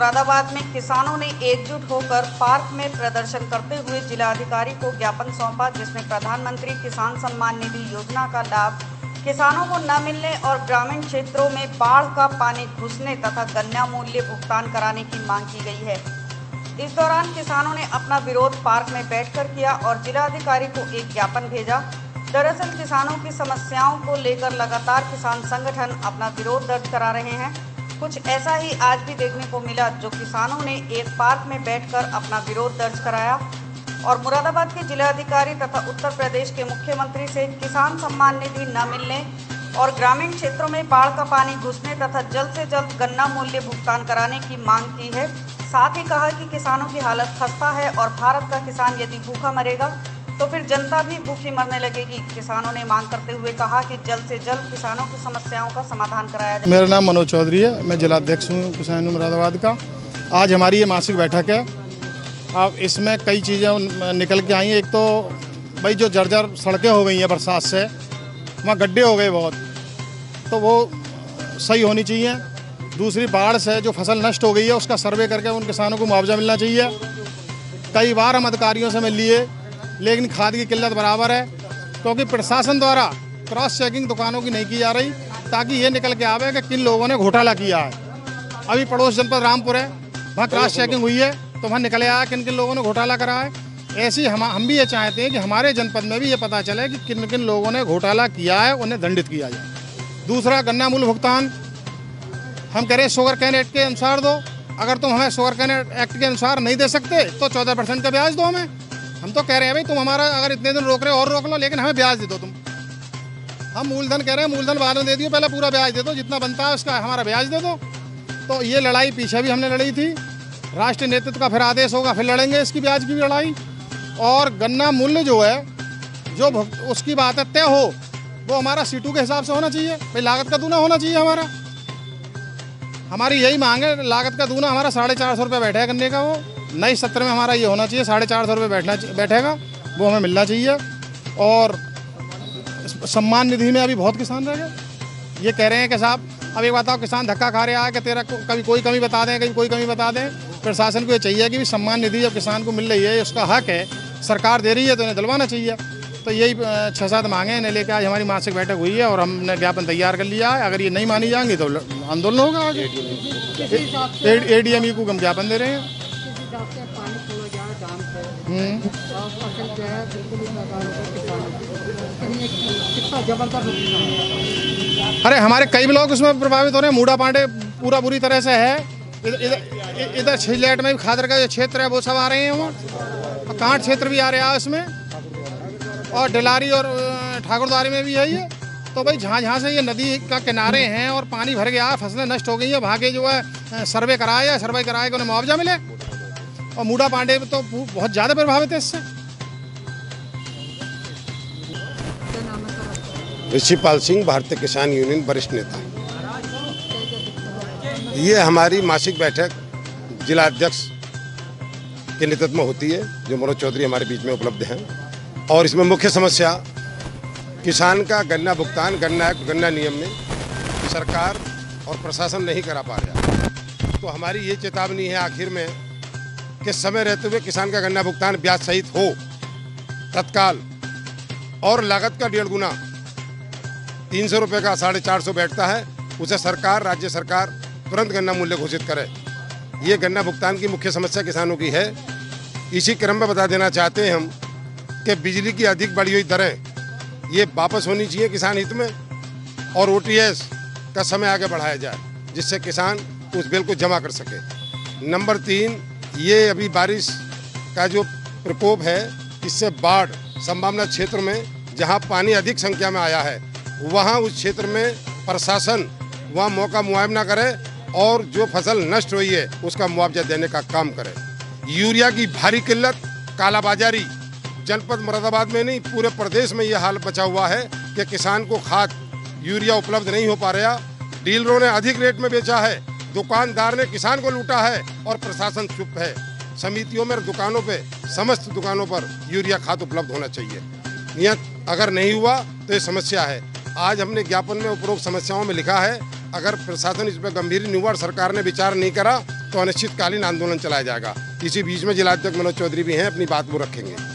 मुरादाबाद में किसानों ने एकजुट होकर पार्क में प्रदर्शन करते हुए जिलाधिकारी को ज्ञापन सौंपा, जिसमें प्रधानमंत्री किसान सम्मान निधि योजना का लाभ किसानों को न मिलने और ग्रामीण क्षेत्रों में बाढ़ का पानी घुसने तथा गन्ना मूल्य भुगतान कराने की मांग की गई है। इस दौरान किसानों ने अपना विरोध पार्क में बैठकर किया और जिलाधिकारी को एक ज्ञापन भेजा। दरअसल किसानों की समस्याओं को लेकर लगातार किसान संगठन अपना विरोध दर्ज करा रहे हैं। कुछ ऐसा ही आज भी देखने को मिला, जो किसानों ने एक पार्क में बैठकर अपना विरोध दर्ज कराया और मुरादाबाद के जिलाधिकारी तथा उत्तर प्रदेश के मुख्यमंत्री से किसान सम्मान निधि न मिलने और ग्रामीण क्षेत्रों में बाढ़ का पानी घुसने तथा जल्द से जल्द गन्ना मूल्य भुगतान कराने की मांग की है। साथ ही कहा कि किसानों की हालत खस्ता है और भारत का किसान यदि भूखा मरेगा तो फिर जनता भी भूखी मरने लगेगी। किसानों ने मांग करते हुए कहा कि जल्द से जल्द किसानों की समस्याओं का समाधान कराया जाए। मेरा नाम मनोज चौधरी है, मैं जिलाध्यक्ष हूँ किसान मुरादाबाद का। आज हमारी ये मासिक बैठक है। अब इसमें कई चीज़ें निकल के आई हैं। एक तो भाई जो जर्जर सड़कें हो गई हैं बरसात से, वहाँ गड्ढे हो गए बहुत, तो वो सही होनी चाहिए। दूसरी, बाढ़ से जो फसल नष्ट हो गई है उसका सर्वे करके उन किसानों को मुआवजा मिलना चाहिए। कई बार हम अधिकारियों से मिल लिए, लेकिन खाद की किल्लत बराबर है, क्योंकि प्रशासन द्वारा क्रॉस चेकिंग दुकानों की नहीं की जा रही, ताकि ये निकल के आवे कि किन लोगों ने घोटाला किया है। अभी पड़ोस जनपद रामपुर है, वहाँ क्रॉस चेकिंग हुई है तो वहाँ निकले आया किन किन लोगों ने घोटाला करा है। ऐसे ही हम भी ये चाहते हैं कि हमारे जनपद में भी ये पता चले कि किन किन लोगों ने घोटाला किया है, उन्हें दंडित किया जाए। दूसरा, गन्ना मूल्य भुगतान हम कह रहे हैं शुगर कैन एक्ट के अनुसार दो। अगर तुम हमें शुगर कैन एक्ट के अनुसार नहीं दे सकते तो 14% का ब्याज दो हमें। हम तो कह रहे हैं भाई तुम हमारा अगर इतने दिन रोक रहे हो और रोक लो, लेकिन हमें ब्याज दे दो तुम। हम मूलधन कह रहे हैं, मूलधन बाद में दे दियो, पहले पूरा ब्याज दे दो, जितना बनता है उसका हमारा ब्याज दे दो। तो ये लड़ाई पीछे भी हमने लड़ी थी। राष्ट्रीय नेतृत्व का फिर आदेश होगा, फिर लड़ेंगे इसकी ब्याज की भी लड़ाई। और गन्ना मूल्य जो है, जो उसकी बात है तय हो, वो हमारा C2 के हिसाब से होना चाहिए। भाई लागत का दूना होना चाहिए हमारा। हमारी यही मांग है। लागत का दूना हमारा 450 रुपये बैठेगा गन्ने का। वो नए सत्र में हमारा ये होना चाहिए, 450 रुपये बैठेगा, वो हमें मिलना चाहिए। और सम्मान निधि में अभी बहुत किसान रह गए। ये कह रहे हैं कि साहब अब एक बताओ, किसान धक्का खा रहा है कि तेरा कभी कोई कमी बता दें, कभी कोई कमी बता दें। प्रशासन को ये चाहिए कि सम्मान निधि जब किसान को मिल रही है, उसका हक है, सरकार दे रही है तो इन्हें दिलवाना चाहिए। तो यही 6-7 मांगे इन्हें लेकर आज हमारी मासिक बैठक हुई है और हमने ज्ञापन तैयार कर लिया है। अगर ये नहीं मानी जाएंगी तो आंदोलन होगा आगे। ADME को हम ज्ञापन दे रहे हैं। अरे हमारे कई ब्लॉक उसमें प्रभावित हो रहे हैं। मूड़ा पांडे पूरा बुरी तरह से है। इधर छिजलेट में भी खादर का जो क्षेत्र है वो सब आ रहे हैं, वहाँ कांट क्षेत्र भी आ रहा है उसमें, और डिलारी और ठाकुरद्वारी में भी है ये। तो भाई जहाँ से ये नदी का किनारे हैं और पानी भर गया, फसलें नष्ट हो गई हैं, वहाँ के जो है सर्वे कराया कि उन्हें मुआवजा मिले। और मूड़ा पांडे तो बहुत ज़्यादा प्रभावित है इससे। ऋषिपाल सिंह, भारतीय किसान यूनियन वरिष्ठ नेता। ये हमारी मासिक बैठक जिला अध्यक्ष के नेतृत्व में होती है, जो मनोज चौधरी हमारे बीच में उपलब्ध हैं। और इसमें मुख्य समस्या किसान का गन्ना भुगतान, गन्ना एक्ट, गन्ना नियम में सरकार और प्रशासन नहीं करा पा रहा। तो हमारी ये चेतावनी है आखिर में कि समय रहते हुए किसान का गन्ना भुगतान ब्याज सहित हो तत्काल, और लागत का 1.5 गुना 300 रुपये का 450 बैठता है, उसे सरकार, राज्य सरकार तुरंत गन्ना मूल्य घोषित करे। ये गन्ना भुगतान की मुख्य समस्या किसानों की है। इसी क्रम में बता देना चाहते हैं हम कि बिजली की अधिक बढ़ी हुई दरें ये वापस होनी चाहिए किसान हित में, और OTS का समय आगे बढ़ाया जाए, जिससे किसान उस बिल को जमा कर सके। नंबर 3, ये अभी बारिश का जो प्रकोप है, इससे बाढ़ संभावना क्षेत्र में जहां पानी अधिक संख्या में आया है, वहां उस क्षेत्र में प्रशासन वहां मौका मुआवजा करे और जो फसल नष्ट हुई है उसका मुआवजा देने का काम करे। यूरिया की भारी किल्लत, कालाबाजारी जनपद मुरादाबाद में नहीं, पूरे प्रदेश में ये हाल बचा हुआ है कि किसान को खाद यूरिया उपलब्ध नहीं हो पा रहा। डीलरों ने अधिक रेट में बेचा है, दुकानदार ने किसान को लूटा है और प्रशासन चुप है। समितियों में, दुकानों पे, समस्त दुकानों पर यूरिया खाद उपलब्ध होना चाहिए। यह अगर नहीं हुआ तो ये समस्या है। आज हमने ज्ञापन में उपरोक्त समस्याओं में लिखा है अगर प्रशासन इस पर गंभीर नहीं हुआ और सरकार ने विचार नहीं करा तो अनिश्चितकालीन आंदोलन चलाया जाएगा। इसी बीच में जिलाध्यक्ष मनोज चौधरी भी हैं, अपनी बात वो रखेंगे।